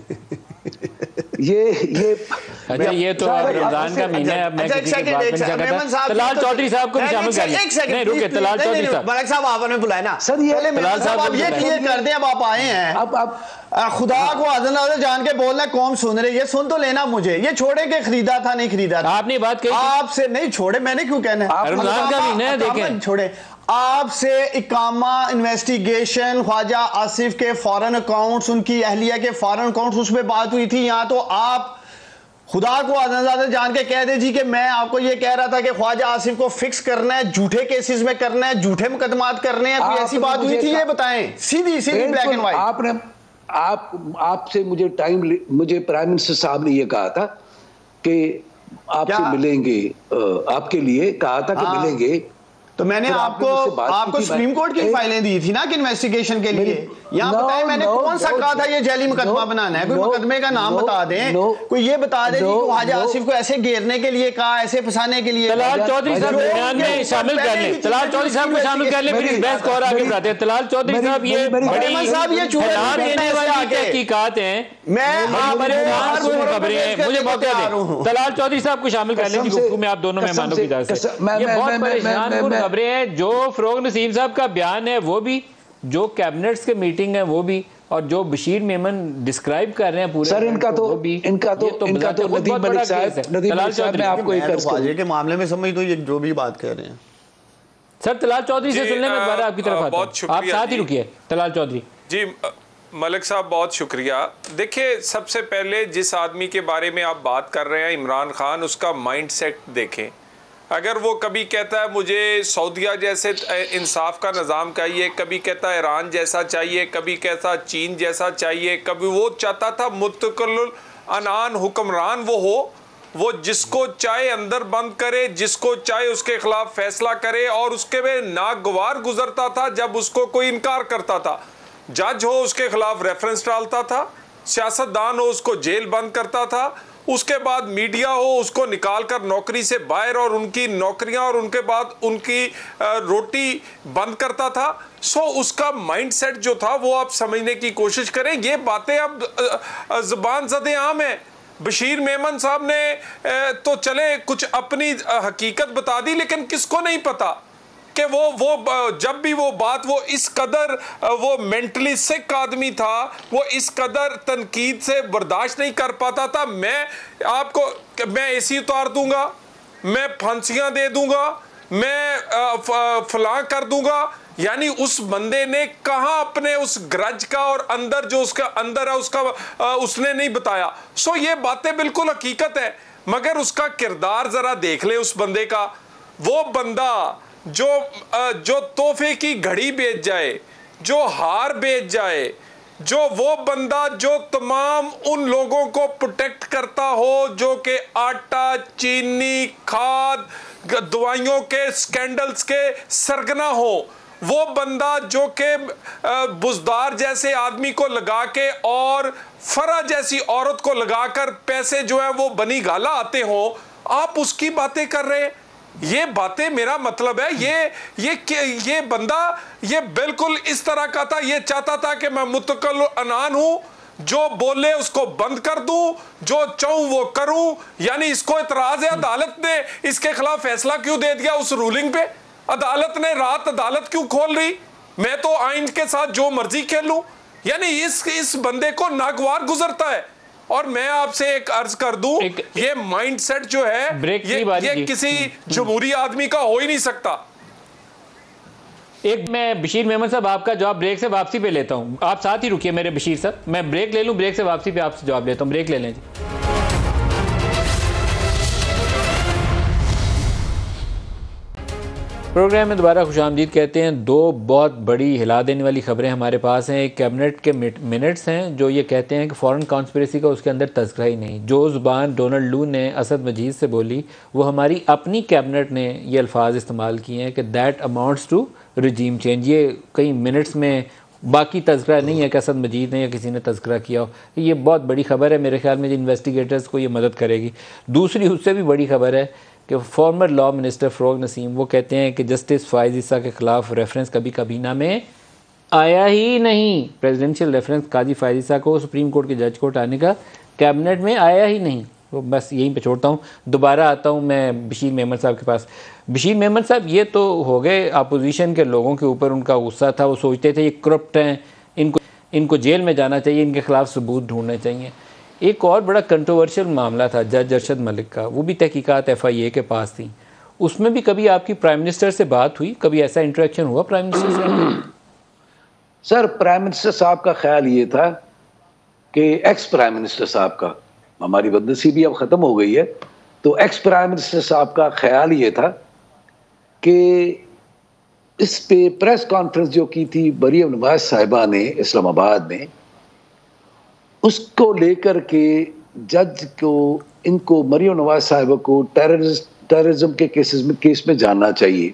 ये ये अच्छा, ये तो रमजान का महीना है। अब मैं किसी की बात नहीं चाहता। तलाल चौधरी साहब को भी शामिल कर लें। नहीं रुके, तलाल चौधरी साहब, मलिक साहब आपने बुलाया ना सर, ये तलाल साहब आप ये क्लियर कर दें। अब आप आए हैं, अब अब खुदा को आज़म जान के बोलना, कौम सुन रही है, सुन तो लेना मुझे। ये छोड़े के खरीदा था नहीं खरीदा था, आपने बात कही, आपसे नहीं छोड़े, मैंने क्यों कहना है? रमजान का महीना है, देखें छोड़े। आपसे इकामा इन्वेस्टिगेशन ख्वाजा आसिफ के फॉरेन अकाउंट्स, उनकी अहलिया के फॉरेन अकाउंट्स, उसमें बात हुई थी। यहाँ तो आप खुदा को आज़म जान के कह दे जी कि मैं आपको ये कह रहा था कि ख्वाजा आसिफ को फिक्स करना है, झूठे केसेस में करना है, झूठे मुकदमात करने हैं। कोई ऐसी बात हुई थी? ये बताएं, सीधी सीधी ब्लैक एंड व्हाइट। आपने आप आपसे मुझे टाइम मुझे प्राइम मिनिस्टर साहब ने ये कहा था कि आपसे मिलेंगे, आपके लिए कहा था कि मिलेंगे। तो मैंने आपको आपको सुप्रीम कोर्ट की फाइलें दी थी ना कि इन्वेस्टिगेशन के लिए। यहाँ बताएं मैंने कौन सा कहा था ये जैली मुकदमा बनाना है? कोई मुकदमे का नाम बता दें, कोई ये बता दें कि ख्वाजा आसिफ को ऐसे घेरने के लिए कहा, ऐसे फंसाने के लिए। तलाल चौधरी साहब बयान में शामिल कर लें, तलाल चौधरी साहब को शामिल कर लें, फिर इस बहस को और आगे बढ़ाते हैं। तलाल चौधरी साहब, ये बड़ी साहब ये हैरान देने वाली तहकीकात हैं, मैं खबरें हैं, मुझे मौका दें। तलाल चौधरी साहब को शामिल कर लें गुफ्तगू में, आप दोनों मेहमानों की तरफ से। ये बहुत परेशान खबरें हैं। जो फरोग नसीम साहब का बयान है वो भी, जो कैबिनेट्स के मीटिंग है वो भी, और जो बशीर मेमन डिस्क्राइब कर रहे हैं पूरे सर, इनका तो इनका तो इनका तो नदीम मलिक साहब नदीम मलिक साहब मैं आपको एक ख्वाजे के मामले में समझ, तो ये जो भी बात कर रहे हैं सर, तलाल चौधरी से सुनने में दोबारा आपकी तरफ आता हूं। आप साथ ही रुकिए। तलाल चौधरी जी, मलिक साहब बहुत शुक्रिया। देखिए, सबसे पहले जिस आदमी के बारे में आप बात कर रहे हैं, इमरान खान, उसका माइंडसेट देखें। अगर वो कभी कहता है मुझे सऊदीया जैसे इंसाफ का निज़ाम चाहिए, कभी कहता है ईरान जैसा चाहिए, कभी कहता चीन जैसा चाहिए, कभी वो चाहता था मुतकल्लिल अनान हुक्मरान वो हो, वो जिसको चाहे अंदर बंद करे, जिसको चाहे उसके खिलाफ फैसला करे, और उसके में नागवार गुजरता था जब उसको कोई इनकार करता था। जज हो उसके खिलाफ रेफरेंस डालता था, सियासतदान हो उसको जेल बंद करता था, उसके बाद मीडिया हो उसको निकाल कर नौकरी से बाहर, और उनकी नौकरियां और उनके बाद उनकी रोटी बंद करता था। सो उसका माइंडसेट जो था वो आप समझने की कोशिश करें। ये बातें अब ज़बान ज़दे आम है। बशीर मेमन साहब ने तो चले कुछ अपनी हकीकत बता दी, लेकिन किसको नहीं पता कि वो वो जब भी वो बात, वो इस कदर वो मेंटली सिक आदमी था, वो इस कदर तनकीद से बर्दाश्त नहीं कर पाता था। मैं आपको मैं एसी उतार दूंगा, मैं फांसियां दे दूंगा, मैं फलां कर दूंगा। यानी उस बंदे ने कहां अपने उस ग्रज का और अंदर जो उसका अंदर है उसका उसने नहीं बताया। सो ये बातें बिल्कुल हकीकत है, मगर उसका किरदार जरा देख ले उस बंदे का। वो बंदा जो जो तोहफे की घड़ी बेच जाए, जो हार बेच जाए, जो वो बंदा जो तमाम उन लोगों को प्रोटेक्ट करता हो जो कि आटा, चीनी, खाद, दवाइयों के स्कैंडल्स के सरगना हो, वो बंदा जो कि बुजदार जैसे आदमी को लगा के और फरा जैसी औरत को लगाकर पैसे जो है वो बनी गाला आते हो, आप उसकी बातें कर रहे हैं। ये बातें, मेरा मतलब है ये ये ये बंदा ये बिल्कुल इस तरह का था, ये चाहता था कि मैं मुतकल अनान हूं, जो बोले उसको बंद कर दूं, जो चाहूं वो करूं। यानी इसको इतराज है, अदालत ने इसके खिलाफ फैसला क्यों दे दिया उस रूलिंग पे? अदालत ने रात अदालत क्यों खोल रही? मैं तो आइन के साथ जो मर्जी खेल लूं। यानी इस इस बंदे को नागवार गुजरता है। और मैं आपसे एक अर्ज कर दूं, ये माइंडसेट जो है ये, ये किसी जमहूरी आदमी का हो ही नहीं सकता। एक मैं बशीर मेमन साहब आपका जवाब ब्रेक से वापसी पे लेता हूं, आप साथ ही रुकिए मेरे बशीर साहब, मैं ब्रेक ले लूं, ब्रेक से वापसी पे आपसे जवाब लेता हूं। ब्रेक ले लें जी। प्रोग्राम में दोबारा खुशामदीद कहते हैं। दो बहुत बड़ी हिला देने वाली खबरें हमारे पास हैं। एक कैबिनेट के मिनट्स हैं जो ये कहते हैं कि फॉरेन कॉन्स्पिरेसी का उसके अंदर तज़किरा ही नहीं। जो ज़ुबान डोनाल्ड लू ने असद मजीद से बोली वो हमारी अपनी कैबिनेट ने ये अल्फाज इस्तेमाल किए हैं कि that amounts to regime change. ये कई मिनट्स में, बाकी तज़किरा नहीं है कि असद मजीद ने या किसी ने तज़किरा किया हो। ये बहुत बड़ी खबर है, मेरे ख्याल में इन्वेस्टिगेटर्स को ये मदद करेगी। दूसरी उससे भी बड़ी खबर है कि former law minister Farogh Naseem वो कहते हैं कि जस्टिस फ़ाइज़ ईसा के ख़िलाफ़ रेफरेंस कभी कबीना में आया ही नहीं। प्रेसिडेंशियल रेफरेंस काजी फ़ाइज़ ईसा को सुप्रीम कोर्ट के जज को हटाने का कैबिनेट में आया ही नहीं। तो बस यहीं पे छोड़ता हूँ, दोबारा आता हूँ मैं बशीर मेमन साहब के पास। बशीर मेमन साहब, ये तो हो गए अपोजिशन के लोगों के ऊपर उनका गुस्सा था, वो सोचते थे ये करप्ट हैं, इनको इनको जेल में जाना चाहिए, इनके ख़िलाफ़ सबूत ढूंढने चाहिए। एक और बड़ा कंट्रोवर्शियल मामला था जज अरशद मलिक का, वो भी तहकीकात एफ आई ए के पास थी। उसमें भी कभी आपकी प्राइम मिनिस्टर से बात हुई, कभी ऐसा इंटरेक्शन हुआ प्राइम मिनिस्टर से? सर, प्राइम मिनिस्टर साहब का ख्याल ये था कि एक्स प्राइम मिनिस्टर साहब का, हमारी बदनसीबी अब ख़त्म हो गई है, तो एक्स प्राइम मिनिस्टर साहब का ख्याल ये था कि इस पे प्रेस कॉन्फ्रेंस जो की थी मरियम नवाज साहिबा ने इस्लामाबाद में, उसको लेकर के जज को, इनको मरियम नवाज साहिबा को टेररिस्ट टेररिज्म के केसेस में केस में जानना चाहिए।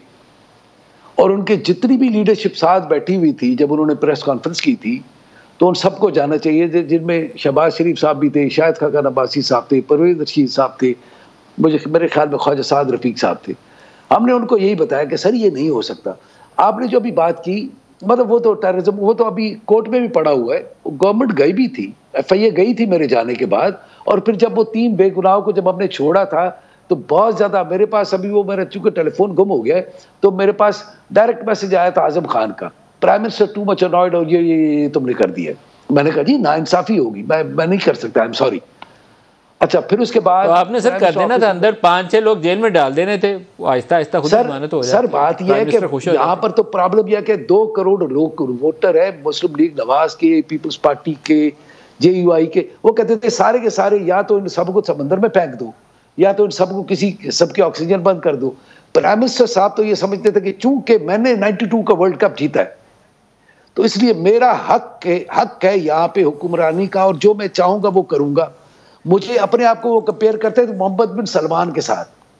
और उनके जितनी भी लीडरशिप साथ बैठी हुई थी जब उन्होंने प्रेस कॉन्फ्रेंस की थी, तो उन सबको जानना चाहिए, जिनमें शहबाज शरीफ साहब भी थे, शाहिद खाकान अब्बासी साहब थे, परवेज रशीद साहब थे, मुझे मेरे ख्याल में ख्वाजा साद रफीक साहब थे। हमने उनको यही बताया कि सर ये नहीं हो सकता। आपने जो अभी बात की, मतलब वो तो टेररिज्म, वो तो अभी कोर्ट में भी पड़ा हुआ है, गवर्नमेंट गई भी थी, एफ आई ए गई थी मेरे जाने के बाद। और फिर जब वो तीन बेगुनाहों को जब हमने छोड़ा था तो बहुत ज़्यादा मेरे पास, अभी वो मेरा चूंकि टेलीफोन गुम हो गया है, तो मेरे पास डायरेक्ट मैसेज आया था आजम खान का, prime minister too much annoyed और ये ये तुमने कर दिया। मैंने कहा जी नाइंसाफी होगी, मैं मैं नहीं कर सकता, आई एम सॉरी। अच्छा, फिर उसके बाद तो आपने सर कर देना था, अंदर पांच छह लोग जेल में डाल देने थे, आहिस्ता आहिस्ता खुद जमानत हो जाए। सर बात यह है कि यहाँ पर तो प्रॉब्लम यह है कि दो करोड़ लोग वोटर है मुस्लिम लीग नवाज के, पीपल्स पार्टी के, जे यू आई के। वो कहते थे सारे के सारे या तो इन सबको समंदर में फेंक दो, या तो इन सबको किसी सबके ऑक्सीजन बंद कर दो। प्राइम मिनिस्टर साहब तो ये समझते थे कि चूंकि मैंने नाइन्टी टू का वर्ल्ड कप जीता है तो इसलिए मेरा हक है हक है यहाँ पे हुक्मरानी का, और जो मैं चाहूंगा वो करूंगा। मुझे अपने आप को वो कंपेयर करते थे मोहम्मद बिन सलमान के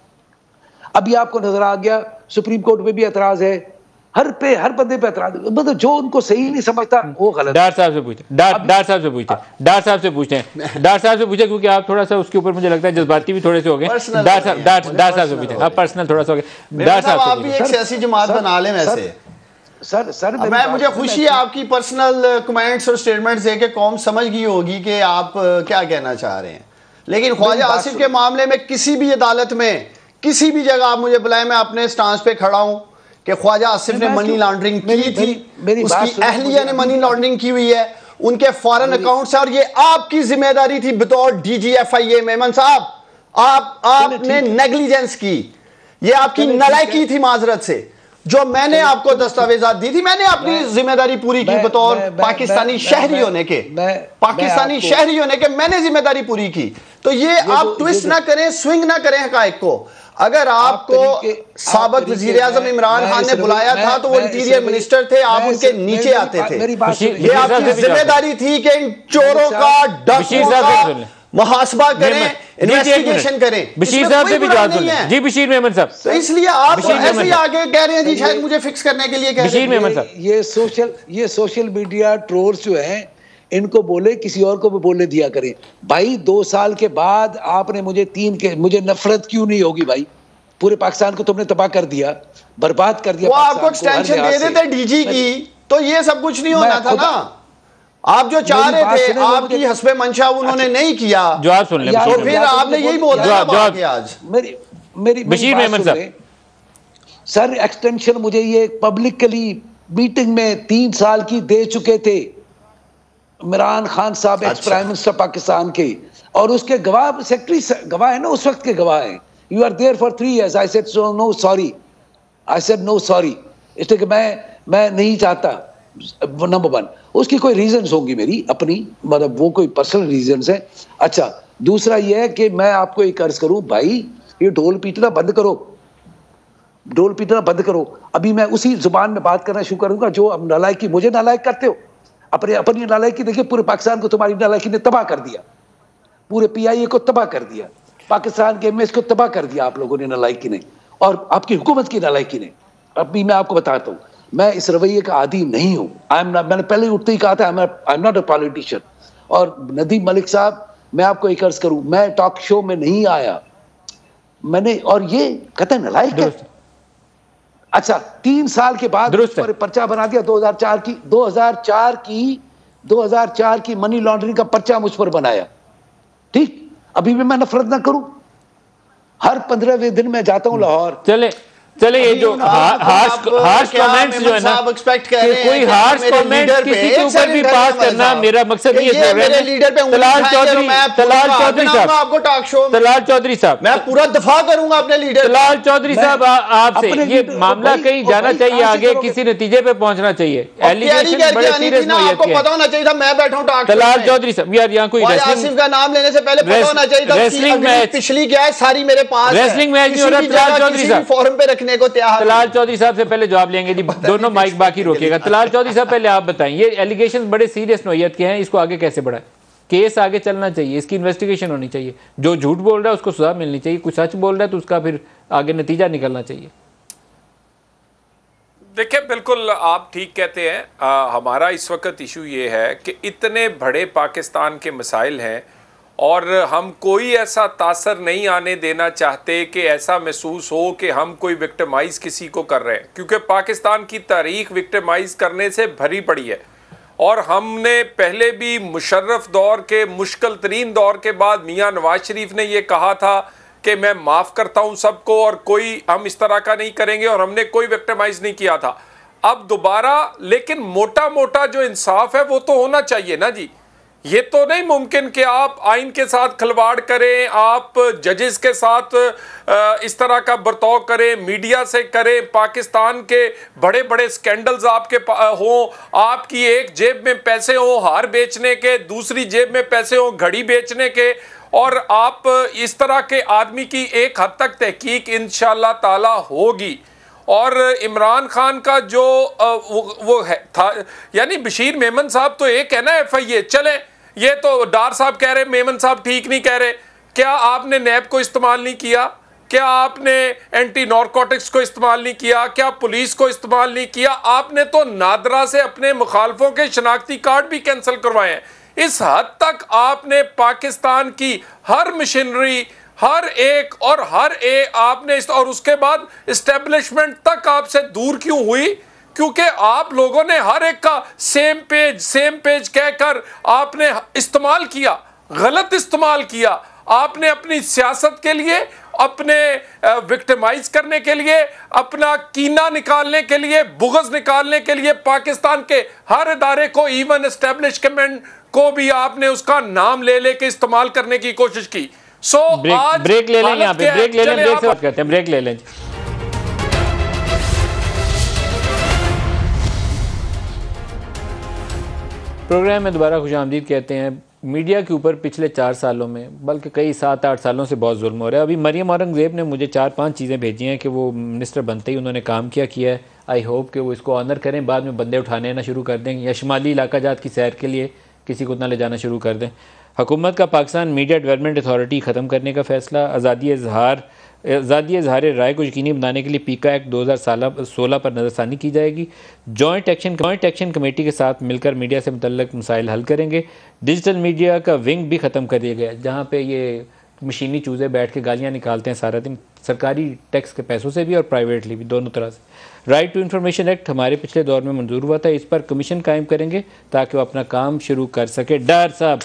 साथ। अभी आपको नजर आ गया सुप्रीम कोर्ट में भी एतराज है, हर पे हर बंदे पे एतराज, मतलब जो उनको सही नहीं समझता वो गलत। डार साहब से पूछते डार डार साहब से पूछते डार साहब से पूछते हैं डार साहब से पूछे क्योंकि आप थोड़ा सा उसके ऊपर मुझे लगता है जज्बाती भी थोड़े से हो गए। डार साहब डार डार साहब से पूछते आप पर्सनल थोड़ा सा हो गया। डार साहब आप भी एक सियासी जमात बना लें वैसे। सर सर मैं मुझे खुशी है आपकी पर्सनल कमेंट्स और स्टेटमेंट्स देके कौम समझ गई होगी कि आप क्या कहना चाह रहे हैं। लेकिन ख्वाजा आसिफ के मामले में किसी भी अदालत में किसी भी जगह आप मुझे बुलाएं, मैं अपने स्टांस पे खड़ा हूं कि ख्वाजा आसिफ ने मनी लॉन्ड्रिंग की थी, उसकी अहलिया ने मनी लॉन्ड्रिंग की हुई है, उनके फॉरेन अकाउंट्स है, और ये आपकी जिम्मेदारी थी बतौर DG F I A. Memon साहब, आप आपने नेग्लिजेंस की, ये आपकी नलायकी थी माजरत से। जो मैंने आपको दस्तावेजात दी थी, मैंने अपनी जिम्मेदारी पूरी की बतौर पाकिस्तानी शहरी होने के, पाकिस्तानी शहरी होने के मैंने जिम्मेदारी पूरी की। तो ये आप ट्विस्ट ना करें, स्विंग ना करें हकायक को। अगर आपको साबिक वजीर आजम इमरान खान ने बुलाया था तो वो इंटीरियर मिनिस्टर थे, आप उनके नीचे आते थे। ये आपकी जिम्मेदारी थी कि इन चोरों का, डकुओं का, मुहासबा करें, इन्वेस्टिगेशन करें। बशीर साहब से भी जवाब सुनिए। जी बशीर मेमन साहब, तो इसलिए आप ऐसे ही आगे कह रहे हैं जी शायद मुझे फिक्स करने के लिए कह रहे हैं। बशीर मेमन साहब, ये सोशल ये सोशल मीडिया ट्रोल्स जो हैं इनको बोले किसी और को भी बोलने दिया करें। भाई दो साल के बाद आपने मुझे तीन के मुझे नफरत क्यों नहीं होगी भाई? पूरे पाकिस्तान को तुमने तबाह कर दिया, बर्बाद कर दिया। वो आपको एक्सटेंशन दे देते डीजी की तो ये सब कुछ नहीं होना था ना। आप जो चाह रहे थे, आपकी हस्बे मंशा उन्होंने नहीं किया। जवाब सुन ले, तो फिर आपने यही बोल दिया आज। मेरी मेरी बशीर मेमन साहब, सर एक्सटेंशन मुझे ये पब्लिकली मीटिंग में तीन साल की दे चुके थे इमरान खान साहब, एक्स प्राइम मिनिस्टर पाकिस्तान के, और उसके गवाह सेक्रेटरी गवाह है ना, उस वक्त के गवाह हैं। You are there for three years. I said so no sorry, I said no sorry, इसलिए कि मैं मैं नहीं चाहता। नंबर वन, उसकी कोई रीजंस होंगी मेरी अपनी, मतलब वो कोई पर्सनल रीजंस है। अच्छा, दूसरा ये है कि मैं आपको एक अर्ज करूं भाई, ये ढोल पीटना बंद करो, ढोल पीटना बंद करो। अभी मैं उसी जुबान में बात करना शुरू करूंगा जो अब नालायकी मुझे नालायक करते हो। अपने अपनी नालायकी देखिए, पूरे पाकिस्तान को तुम्हारी नालायकी ने तबाह कर दिया, पूरे पीआईए को तबाह कर दिया, पाकिस्तान के एमएस को तबाह कर दिया आप लोगों ने नालायकी ने, और आपकी हुकूमत की नालायकी ने। अभी मैं आपको बताता हूँ, मैं इस रवैये का आदी नहीं हूँ। आई एम नॉट, मैंने पहले उठते ही कहा था, I am not a politician. और नदीम मलिक साहब, मैं आपको एक अर्ज करूँ, मैं टॉक शो में नहीं आया मैंने, और ये कहते हैं नालायक है। अच्छा, तीन साल के बाद पर पर्चा बना दिया दो हज़ार चार की दो हज़ार चार की दो हज़ार चार की मनी लॉन्ड्रिंग का पर्चा मुझ पर बनाया। ठीक, अभी भी मैं नफरत ना करूं, हर पंद्रहवें दिन मैं जाता हूं लाहौर। चले चले ये जो हार्श हार्श कमेंट्स जो है ना, कोई हार्श कमेंट किसी के ऊपर भी पास करना, मेरा मकसद ये है। तलाल चौधरी तलाल चौधरी साहब आपको टॉक शो तलाल चौधरी साहब मैं पूरा दफा करूंगा अपने लीडर। तलाल चौधरी साहब, आपसे ये मामला कहीं जाना चाहिए, आगे किसी नतीजे पे पहुंचना चाहिए। एलिगेशन बड़े सीरियस नोयत के, पता होना चाहिए था मैं बैठा हूं टॉक शो। तलाल चौधरी साहब, यार यहाँ कोई आसिफ का नाम लेने से पहले पता होना चाहिए था। रेसलिंग मैच पिछली क्या है सारी मेरे पास, रेसलिंग मैच नहीं हो रहा। तलाल चौधरी साहब फोरम पे रखने को तैयार। तलाल चौधरी साहब से पहले जवाब लेंगे जी, दोनों माइक बाकी रोकिएगा। तलाल चौधरी साहब, पहले आप बताएं, ये एलिगेशंस बड़े सीरियस नोयत के हैं, इसको आगे कैसे बढ़ाएं? केस आगे चलना चाहिए, इसकी इन्वेस्टिगेशन होनी चाहिए। जो झूठ बोल रहा है उसको सजा मिलनी चाहिए, कुछ सच बोल रहा है तो उसका फिर आगे नतीजा निकलना चाहिए। देखिए, बिल्कुल आप ठीक कहते हैं। आ, हमारा इस वक्त इशू ये है कि इतने बड़े पाकिस्तान के मसाइल हैं और हम कोई ऐसा तासर नहीं आने देना चाहते कि ऐसा महसूस हो कि हम कोई विक्टिमाइज किसी को कर रहे हैं, क्योंकि पाकिस्तान की तारीख विक्टिमाइज करने से भरी पड़ी है। और हमने पहले भी मुशर्रफ दौर के मुश्किल तरीन दौर के बाद मियाँ नवाज शरीफ ने ये कहा था कि मैं माफ़ करता हूँ सबको और कोई हम इस तरह का नहीं करेंगे, और हमने कोई विक्टिमाइज नहीं किया था। अब दोबारा, लेकिन मोटा मोटा जो इंसाफ है वो तो होना चाहिए ना जी। ये तो नहीं मुमकिन कि आप आइन के साथ खिलवाड़ करें, आप जजेस के साथ इस तरह का बर्ताव करें, मीडिया से करें, पाकिस्तान के बड़े बड़े स्कैंडल्स आपके हों, आपकी एक जेब में पैसे हों हार बेचने के, दूसरी जेब में पैसे हों घड़ी बेचने के, और आप इस तरह के आदमी की एक हद तक तहकीक इंशाअल्लाह ताला होगी। और इमरान खान का जो वो, वो है था, यानी बशीर मेमन साहब तो एक है ना एफ आई ए, चले ये तो डार साहब कह रहे मेमन साहब ठीक नहीं कह रहे। क्या आपने नैब को इस्तेमाल नहीं किया? क्या आपने एंटी नारकोटिक्स को इस्तेमाल नहीं किया? क्या पुलिस को इस्तेमाल नहीं किया? आपने तो नादरा से अपने मुखालफों के शनाख्ती कार्ड भी कैंसिल करवाए हैं। इस हद तक आपने पाकिस्तान की हर मशीनरी, हर एक और हर एक आपने इस, और उसके बाद इस्टेब्लिशमेंट तक आपसे दूर क्यों हुई? क्योंकि आप लोगों ने हर एक का सेम पेज सेम पेज कहकर आपने इस्तेमाल किया, गलत इस्तेमाल किया। आपने अपनी सियासत के लिए, अपने विक्टिमाइज करने के लिए, अपना कीना निकालने के लिए, बुग़्ज़ निकालने के लिए पाकिस्तान के हर इदारे को, इवन एस्टेब्लिशमेंट को भी आपने उसका नाम ले लेके इस्तेमाल करने की कोशिश की। सो so, ब्रेक, आज ब्रेक ले लें, यहाँ पे ब्रेक ले लें, ब्रेक से बात करते हैं, ब्रेक ले लें। प्रोग्राम में दोबारा खुशामदीद कहते हैं। मीडिया के ऊपर पिछले चार सालों में, बल्कि कई सात आठ सालों से बहुत जुल्म हो रहा है। अभी मरियम औरंगज़ेब ने मुझे चार पांच चीज़ें भेजी हैं कि वो मिनिस्टर बनते ही उन्होंने काम किया किया है। आई होप कि वो इसको ऑनर करें, बाद में बंदे उठाने ना शुरू कर दें, या शुमाली इलाका जात की सैर के लिए किसी को ना ले जाना शुरू कर दें। हुकूमत का पाकिस्तान मीडिया डेवलपमेंट अथॉरिटी ख़त्म करने का फैसला। आज़ादी इजहार आज़ादी इजहार राय को यकीनी बनाने के लिए पीका एक्ट दो हज़ार सोलह पर नज़रसानी की जाएगी। Joint action joint action committee के साथ मिलकर मीडिया से मुतल्लिक़ मसाइल हल करेंगे। डिजिटल मीडिया का विंग भी ख़त्म कर दिया गया, जहाँ पे ये मशीनी चूज़े बैठ के गालियाँ निकालते हैं सारा दिन, सरकारी टैक्स के पैसों से भी और प्राइवेटली भी, दोनों तरह से। राइट टू इन्फॉर्मेशन एक्ट हमारे पिछले दौर में मंजूर हुआ था, इस पर कमीशन कायम करेंगे ताकि वो अपना काम शुरू कर सके। डर साहब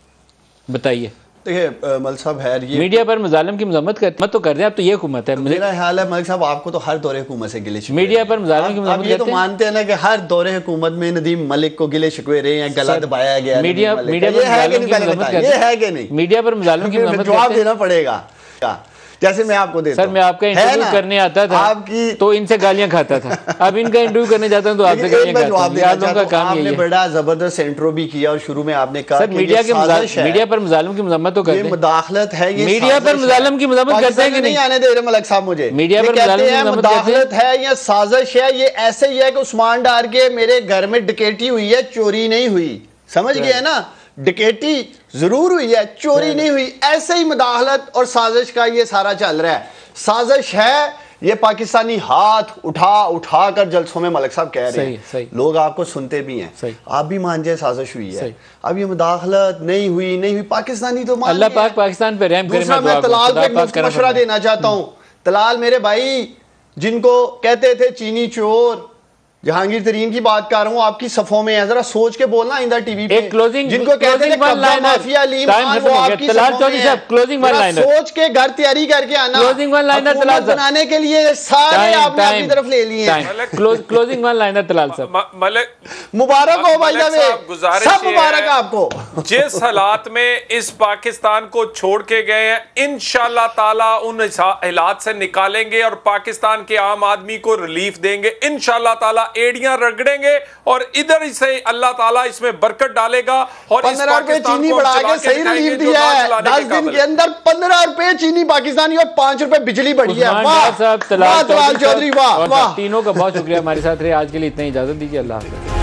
बताइए। देखिए मलिक साहब है ये मीडिया पर मुजालिम की मजम्मत कर मत तो कर दें, अब तो ये हुकूमत है। मेरा ख्याल है मलिक साहब आपको तो हर दौरे हुकूमत से गिले शिकवे मीडिया पर मुजालिम की मजम्मत ये तो मानते हैं ना कि हर दौरे हुकूमत में नदीम मलिक को गिले शिकवे रहे हैं, गला दबाया गया। मीडिया मीडिया पर मुजालिम की मजम्मत करते हैं, ये है कि नहीं? मीडिया पर मुजालिम की मजम्मत जवाब देना पड़ेगा। जैसे मैं आपको देता सर, मैं आपका इंटरव्यू करने आता था आपकी तो इनसे गालियां खाता था, अब इनका इंटरव्यू करने जाता हूं तो आपसे गालियां खाता हूं। आप लोगों का काम यही है। आपने बड़ा जबरदस्त इंट्रो भी किया और शुरू में आपने कहा सर मीडिया के मीडिया पर मुजालिम की मजम्मत तो करते हैं, ये मुदाखलत है, ये मीडिया पर मुजालिम की मजम्मत करते हैं कि नहीं? आने दे रहे मलिक साहब मुझे। मीडिया पर मुदाखलत है या साजिश है, ये ऐसे ही है कि उस्मान डार के मेरे घर में डकैती हुई है, चोरी नहीं हुई। समझ गए ना, डकैती जरूर हुई है, चोरी नहीं हुई। ऐसे ही मुदाखलत और साजिश का ये सारा चल रहा है। साजिश है, ये पाकिस्तानी हाथ उठा उठा कर जलसों में मलिक साहब कह रहे हैं, सही। लोग आपको सुनते भी हैं, आप भी मान जाए साजिश हुई है। अब ये मुदाखलत नहीं हुई नहीं हुई, पाकिस्तानी तो मान अल्लाह पाक पाकिस्तान पे रहम करे। दूसरा मैं तलाल पे एक मशवरा देना चाहता हूँ। तलाल मेरे भाई, जिनको कहते थे चीनी चोर, जहांगीर तरीन की बात कर रहा हूं, आपकी सफों में है, जरा सोच के बोलना आइंदा टीवी पे। क्लोजिंग जिनको कहते हैं माफिया लीम खान, वो आपकी सफों में है। क्लोजिंग वन लाइनर सोच के घर तैयारी करके आना। क्लोजिंग वन लाइनर तलाल बनाने के लिए सारे आपने अपनी तरफ ले लिए हैं। क्लोजिंग वन लाइनर तलाल साहब, मुबारक हो भाई साहब, सब मुबारक आपको। जिस हालात में इस पाकिस्तान को छोड़ के गए हैं, इंशाल्लाह ताला उन हालात से निकालेंगे और पाकिस्तान के आम आदमी को रिलीफ देंगे। इंशाल्लाह ताला एड़ियां रगड़ेंगे और इधर से अल्लाह ताला इसमें बरकत डालेगा और पंद्रह रुपए चीनी बढ़ा के सही रिलीफ दिया है। दस दिन के अंदर पंद्रह रुपए चीनी पाकिस्तानी और पांच रुपए बिजली बढ़ी है। वाह तलाल चौधरी, वाह वाह। तीनों का बहुत शुक्रिया हमारे साथ रहे। आज के लिए इतना ही इजाजत दीजिए। अल्लाह हाफ़िज़।